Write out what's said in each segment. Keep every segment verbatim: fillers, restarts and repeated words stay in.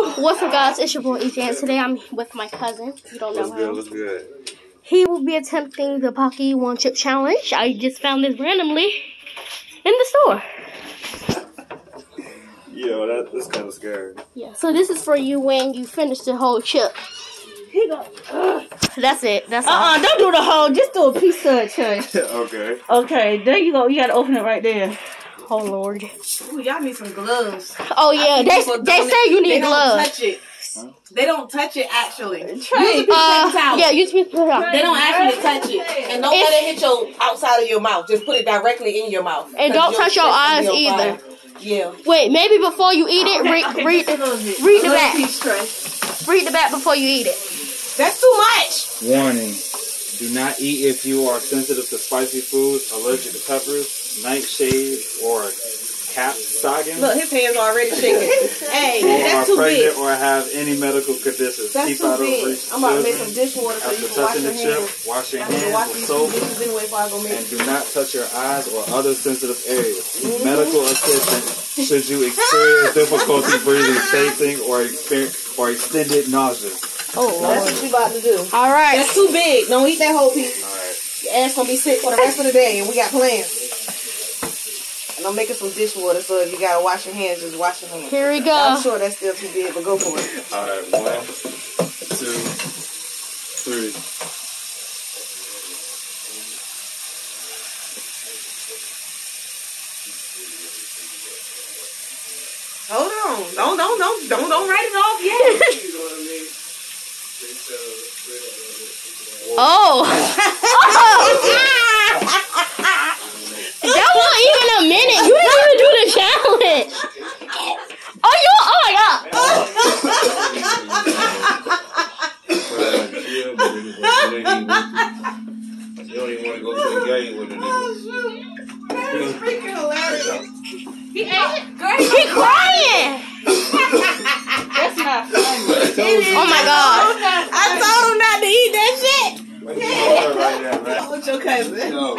What's up, guys? It's your boy E J, and today I'm with my cousin. You don't know What's good? him. What's good? He will be attempting the Pocky One Chip Challenge. I just found this randomly in the store. Yo, that, that's kind of scary. Yeah. So this is for you when you finish the whole chip. Here you go. Ugh. That's it. That's all. Uh-uh, don't do the whole. Just do a piece of it, Chase. Okay. Okay, there you go. You gotta open it right there. Oh Lord. Ooh, y'all need some gloves. Oh yeah. They they say you need they gloves. Don't touch it. Huh? They don't touch it actually. Trey, uh, yeah, use me. They don't actually touch it, and don't let it hit your outside of your mouth. Just put it directly in your mouth. And don't touch your eyes either. Yeah. Wait, maybe before you eat it, read okay, read, read the back. Read the back before you eat it. That's too much. Warning. Do not eat if you are sensitive to spicy foods, allergic to peppers, nightshade, or capsaicin. Look, his hands are already shaking. Hey, or that's are too pregnant big. or have any medical conditions. That's Keep too out big. of reach. I'm about to make some dishwater so After you can wash touching your the chip, hands. wash your I'm gonna hands wash with these soap. dishes anyway before I go make And do not touch your eyes or other sensitive areas. Mm-hmm. Medical assistance should you experience difficulty breathing, fainting, or experience or extended nausea. Oh, that's what we about to do. All right. That's too big. Don't eat that whole piece. All right. Your ass gonna be sick for the rest of the day, and we got plans. And I'm making some dishwater, so if you gotta wash your hands, just wash your hands. Here we go. I'm sure that's still too big, but go for it. All right, one, two, three. Hold on. Don't, don't, don't, don't, don't write it off yet. Oh. That wasn't even a minute. You didn't even do the challenge. Oh, you? Oh my God. You don't even want to go to the game with a nigga. That is freaking hilarious. He ate it? Girl, he crying. that's not funny. Oh my God. I told him not to eat that shit. Right now, right? With your cousin. No.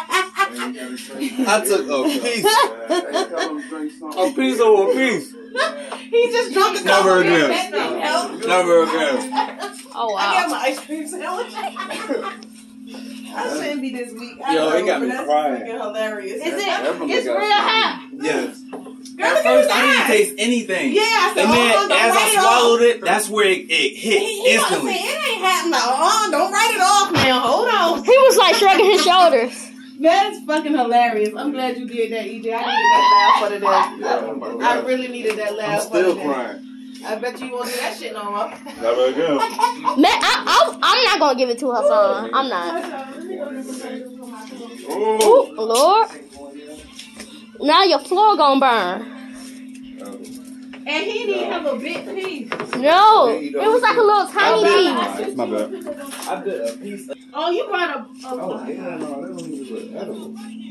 I took a piece. A piece over a piece. He just dropped the Never cover. again. That didn't help. Never again. Oh I got wow. my ice cream sandwich. I shouldn't be this weak. I Yo, know, it got me but that's crying. freaking hilarious. Is it? Everybody It's got real hot. Yes. Girl, At look first, at I his didn't eyes. taste anything. Yeah, I said, And then, oh, don't as write I it swallowed off. it, that's where it, it hit He, he instantly. Say, it ain't happening. Uh-uh, don't write it off now. Hold on. He was like shrugging his shoulders. That's fucking hilarious. I'm glad you did that, E J. I needed that laugh for the day. I really needed that laugh I'm for the still day. crying. I bet you won't do that shit no more. Never again. Man, I, I, I'm not gonna give it to her son. I'm not. Oh. Ooh, Lord. Now your floor gonna burn. And he didn't have a big piece. No, it was like a little tiny piece. My bad. I did a piece of Oh, you brought a... a Oh, hell no, that don't even look edible.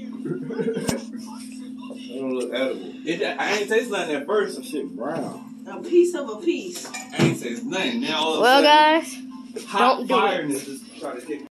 That don't look edible. it. I ain't taste nothing at first. Some shit brown. A piece of a piece. I ain't taste nothing. Now all of a Well, sudden, guys, hot don't do it. fireness is trying to kick